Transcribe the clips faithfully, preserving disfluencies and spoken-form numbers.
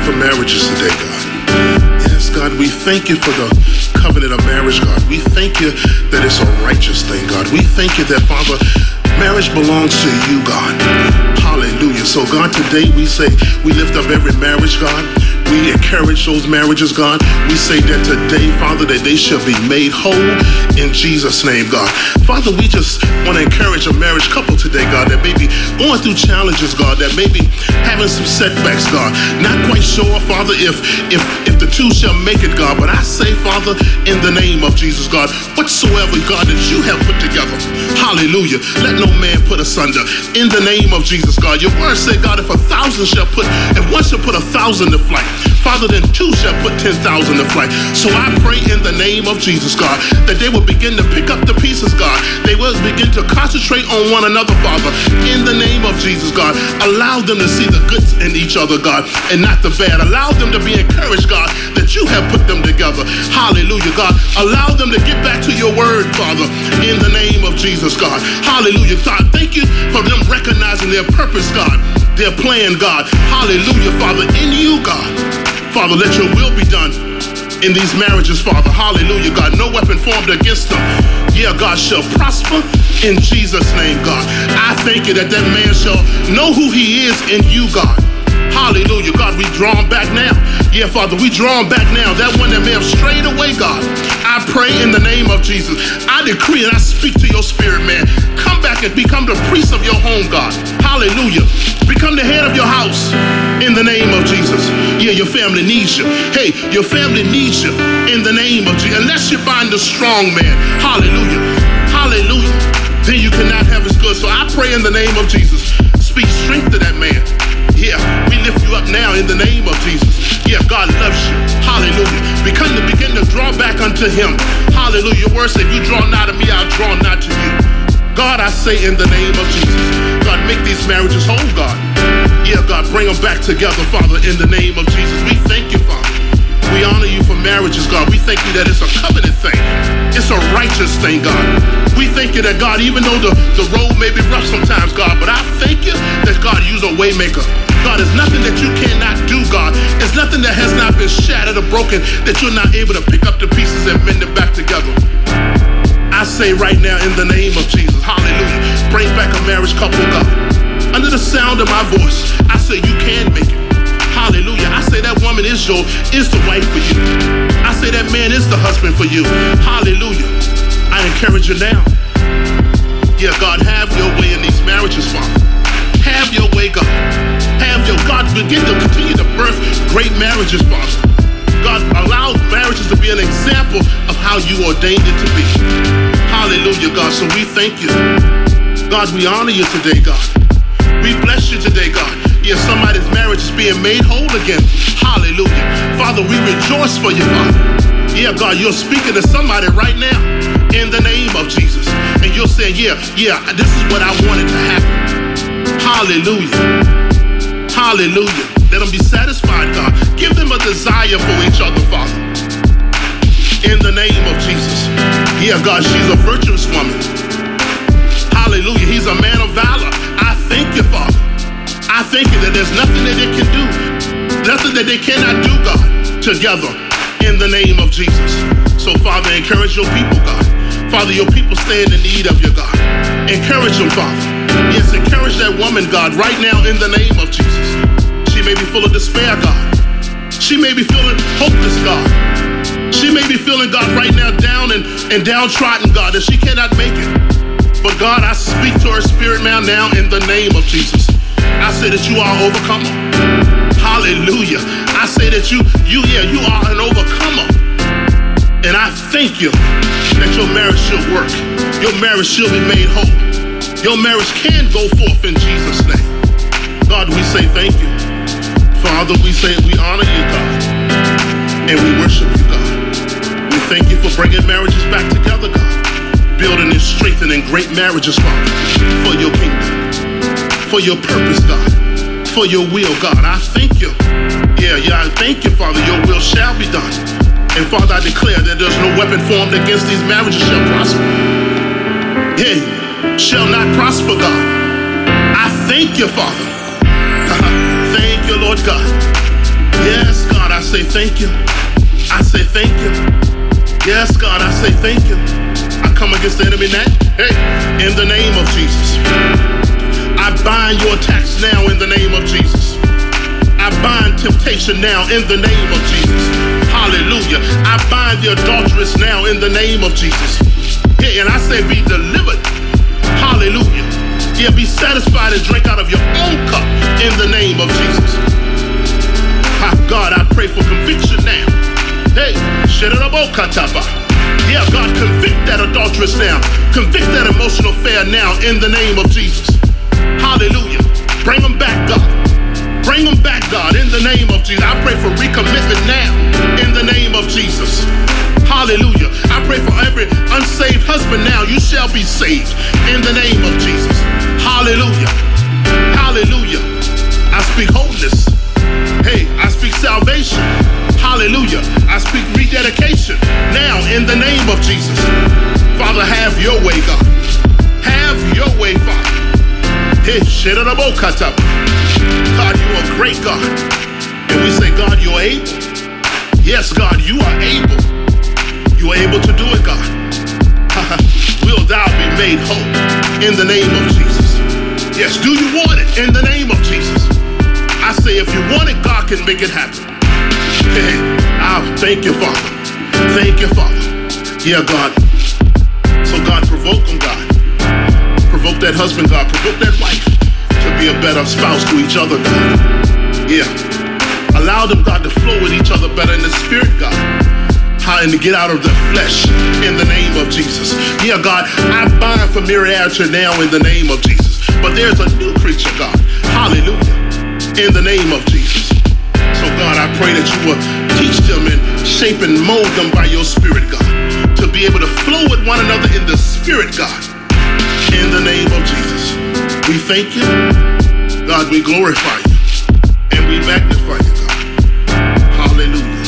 for marriages today, God. Yes, God, we thank you for the covenant of marriage, God. We thank you that it's a righteous thing, God. We thank you that, Father, marriage belongs to you, God. Hallelujah. So, God, today we say we lift up every marriage, God. We encourage those marriages, God. We say that today, Father, that they shall be made whole in Jesus' name, God. Father, we just want to encourage a marriage couple today, God, that may be going through challenges, God, that may be having some setbacks, God. Not quite sure, Father, if if if the two shall make it, God. But I say, Father, in the name of Jesus, God, whatsoever, God, that you have put together, hallelujah, let no man put asunder. In the name of Jesus, God, your word said, God, if a thousand shall put, if one shall put a thousand to flight, Father, then two shall put ten thousand to flight. So I pray in the name of Jesus, God, that they will begin to pick up the pieces, God. They will begin to concentrate on one another, Father, in the name of Jesus, God. Allow them to see the good in each other, God, and not the bad. Allow them to be encouraged, God, that you have put them together. Hallelujah, God. Allow them to get back to your word, Father, in the name of Jesus, God. Hallelujah, God. Thank you for them recognizing their purpose, God, their plan, God. Hallelujah, Father, in you, God. Father, let your will be done in these marriages, Father. Hallelujah, God. No weapon formed against them, yeah, God, shall prosper in Jesus' name, God. I thank you that that man shall know who he is in you, God. Hallelujah, God. We draw him back now. Yeah, Father, we draw him back now. That one that may have strayed away, God, I pray in the name of Jesus. I decree and I speak to your spirit, man. Come back and become the priest of your home, God. Hallelujah. Become the head of your house in the name of Jesus. Yeah, your family needs you. Hey, your family needs you in the name of Jesus. Unless you find the strong man. Hallelujah. Hallelujah. Then you cannot have his good. So I pray in the name of Jesus. Speak strength to that man. Yeah, we lift you up now in the name of Jesus. Yeah, God loves you. Hallelujah. Begin to begin to draw back unto him. Hallelujah. Your word said, if you draw nigh to me, I'll draw nigh to you. God, I say in the name of Jesus, God, make these marriages whole, God. Yeah, God, bring them back together, Father, in the name of Jesus. We thank you, Father. We honor you for marriages, God. We thank you that it's a covenant thing. It's a righteous thing, God. We thank you that, God, even though the, the road may be rough sometimes, God, but I thank you that, God, you're a way maker. God, there's nothing that you cannot do, God. There's nothing that has not been shattered or broken that you're not able to pick up the pieces and mend them back together. I say right now in the name of Jesus, hallelujah, bring back a marriage couple, God. Under the sound of my voice, I say you can make it. Hallelujah. I say that woman is your, is the wife for you. I say that man is the husband for you. Hallelujah. I encourage you now. Yeah, God, have your way in these marriages, Father. Have your way, God. Have your, God, begin to continue to birth great marriages, Father. God, allow marriages to be an example of how you ordained it to be. Hallelujah, God. So we thank you. God, we honor you today, God. We bless you today, God. Yeah, somebody's marriage is being made whole again. Hallelujah. Father, we rejoice for you, Father. Yeah, God, you're speaking to somebody right now in the name of Jesus. And you're saying, yeah, yeah, this is what I wanted to happen. Hallelujah. Hallelujah. Let them be satisfied, God. Give them a desire for each other, Father. In the name of Jesus. Yeah, God, she's a virtuous woman. Hallelujah. He's a man of valor. I thank you, Father. I thank you that there's nothing that they can do, nothing that they cannot do, God, together in the name of Jesus. So, Father, encourage your people, God. Father, your people stand in need of you, God. Encourage them, Father. Yes, encourage that woman, God, right now in the name of Jesus. She may be full of despair, God. She may be feeling hopeless, God. She may be feeling, God, right now down and, and downtrodden, God, that she cannot make it. But, God, I speak to her spirit man now in the name of Jesus. I say that you are an overcomer. Hallelujah. I say that you, you, yeah, you are an overcomer. And I thank you that your marriage should work. Your marriage should be made whole. Your marriage can go forth in Jesus' name. God, we say thank you. Father, we say we honor you, God. And we worship you, God. We thank you for bringing marriages back together, God. Building and strengthening great marriages, Father, for your kingdom. For your purpose, God, for your will, God. I thank you. Yeah, yeah, I thank you, Father. Your will shall be done. And Father, I declare that there's no weapon formed against these marriages shall prosper. Yeah, shall not prosper, God. I thank you, Father. Thank you, Lord God. Yes, God, I say thank you. I say thank you. Yes, God, I say thank you. I come against the enemy now. Hey, in the name of Jesus. I bind your attacks now in the name of Jesus. I bind temptation now in the name of Jesus. Hallelujah. I bind the adulteress now in the name of Jesus. Hey, and I say be delivered. Hallelujah. Yeah, be satisfied and drink out of your own cup in the name of Jesus. God, I pray for conviction now. Hey, yeah, God, convict that adulteress now. Convict that emotional affair now in the name of Jesus. Hallelujah. Bring them back, God. Bring them back, God, in the name of Jesus. I pray for recommitment now in the name of Jesus. Hallelujah. I pray for every unsaved husband now. You shall be saved in the name of Jesus. Hallelujah. Hallelujah. I speak wholeness. Hey, I speak salvation. Hallelujah. I speak rededication now in the name of Jesus. Father, have your way, God. Have your way, Father. Hey, shedabokata. God, you are great, God. And we say, God, you are able. Yes, God, you are able. You are able to do it, God. Will thou be made whole in the name of Jesus. Yes, do you want it in the name of Jesus? I say if you want it, God can make it happen. Hey, I thank you, Father. Thank you, Father. Yeah, God. So God, provoke them, God. Provoke that husband, God. Provoke that wife to be a better spouse to each other, God. Yeah. Allow them, God, to flow with each other better in the spirit, God. And to get out of the flesh in the name of Jesus. Yeah, God, I bind familiarity now in the name of Jesus. But there's a new creature, God. Hallelujah. In the name of Jesus. So God, I pray that you will teach them and shape and mold them by your spirit, God, to be able to flow with one another in the spirit, God, in the name of Jesus. We thank you, God, we glorify you, and we magnify you, God. Hallelujah.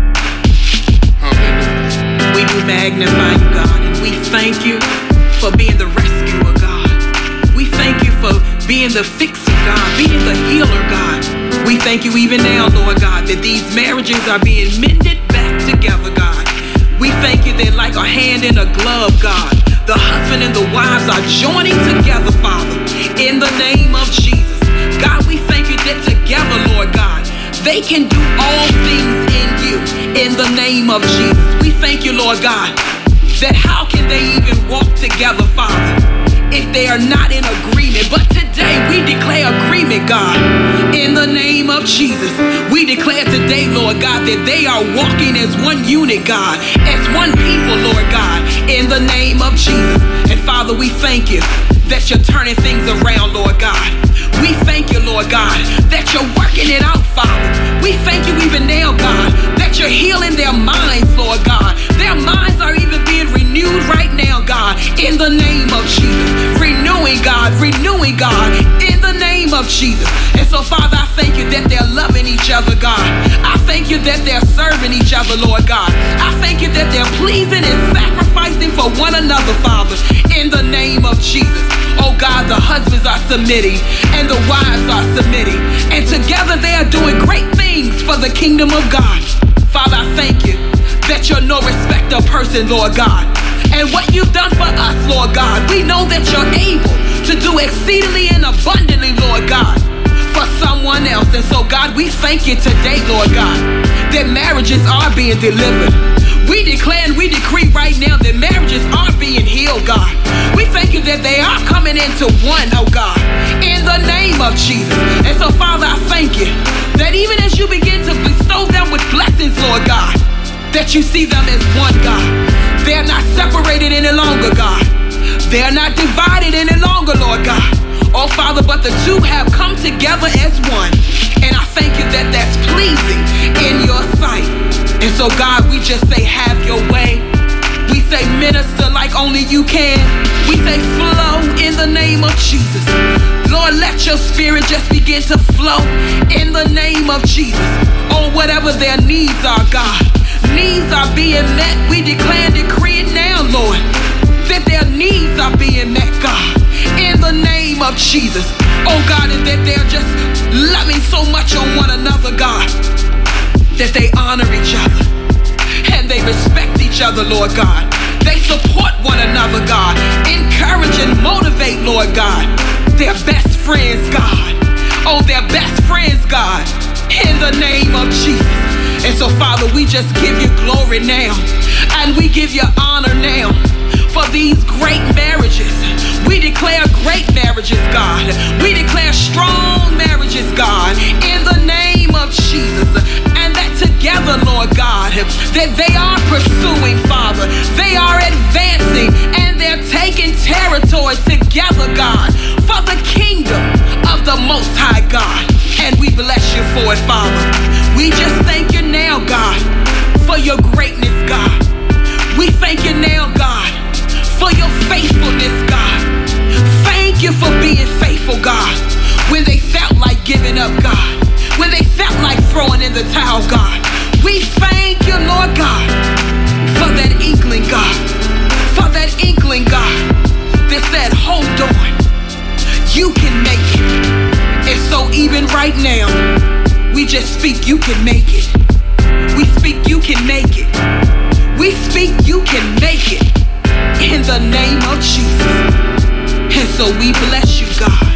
Hallelujah. We do magnify you, God, and we thank you for being the rescuer, God. We thank you for being the fixer, God, being the healer, God. We thank you even now, Lord God, that these marriages are being mended back together, God. We thank you that like a hand in a glove, God, the husband and the wives are joining together, Father, in the name of Jesus. God, we thank you that together, Lord God, they can do all things in you, in the name of Jesus. We thank you, Lord God, that how can they even walk together, Father, if they are not in agreement? But today we declare agreement, God, in the name of Jesus. We declare today, Lord God, that they are walking as one unit, God, as one people, Lord God, in the name of Jesus. And Father, we thank you that you're turning things around, Lord God. We thank you, Lord God, that you're working it out, Father. We thank you even now, God, that you're healing their minds, Lord God. Their minds are even being renewed right now, God, in the name of Jesus. Renewing, God, renewing, God, in the name of Jesus. And so, Father, I thank you that they're loving each other, God. I thank you that they're serving each other, Lord God. I thank you that they're pleasing and sacrificing for one another, Father, in the name of Jesus. Oh God, the husbands are submitting and the wives are submitting, and together they are doing great things for the kingdom of God. Father, I thank you that you're no respecter of person, Lord God. And what you've done for us, Lord God, we know that you're able to do exceedingly and abundantly, Lord God, for someone else. And so, God, we thank you today, Lord God, that marriages are being delivered. We declare and we decree right now that marriages are being healed, God. We thank you that they are coming into one, oh God, in the name of Jesus. And so, Father, I thank you that even as you begin to bestow them with blessings, Lord God, that you see them as one, God. They're not separated any longer, God. They're not divided any longer, Lord God. Oh, Father, but the two have come together as one. And I thank you that that's pleasing in your sight. And so, God, we just say, have your way. We say, minister like only you can. We say, flow in the name of Jesus. Lord, let your spirit just begin to flow in the name of Jesus. Oh, whatever their needs are, God, needs are being met. We declare and decree it now, Lord, that their needs are being met, God, in the name of Jesus. Oh, God, and that they're just loving so much on one another, God. that they honor each other and they respect each other, Lord God. They support one another, God. Encourage and motivate, Lord God. Their best friends, God. Oh, their best friends, God. In the name of Jesus. And so, Father, we just give you glory now. And we give you honor now for these great marriages. We declare great marriages, God. We declare strong marriages, God. In the name of Jesus. And that together, Lord God, that they are pursuing, Father. They are advancing and they're taking territories together, God, for the kingdom of the Most High God. And we bless you for it, Father. We just thank you now, God, for your greatness, God. We thank you now, God, for your faithfulness, God. Thank you for being faithful, God, when they felt like giving up, God, when they felt like throwing in the towel, God. We thank you, Lord God, for that inkling, God, for that inkling, God, that said, hold on, you can make it. And so even right now, we just speak you can make it. We speak you can make it. We speak you can make it in the name of Jesus. And so we bless you, God.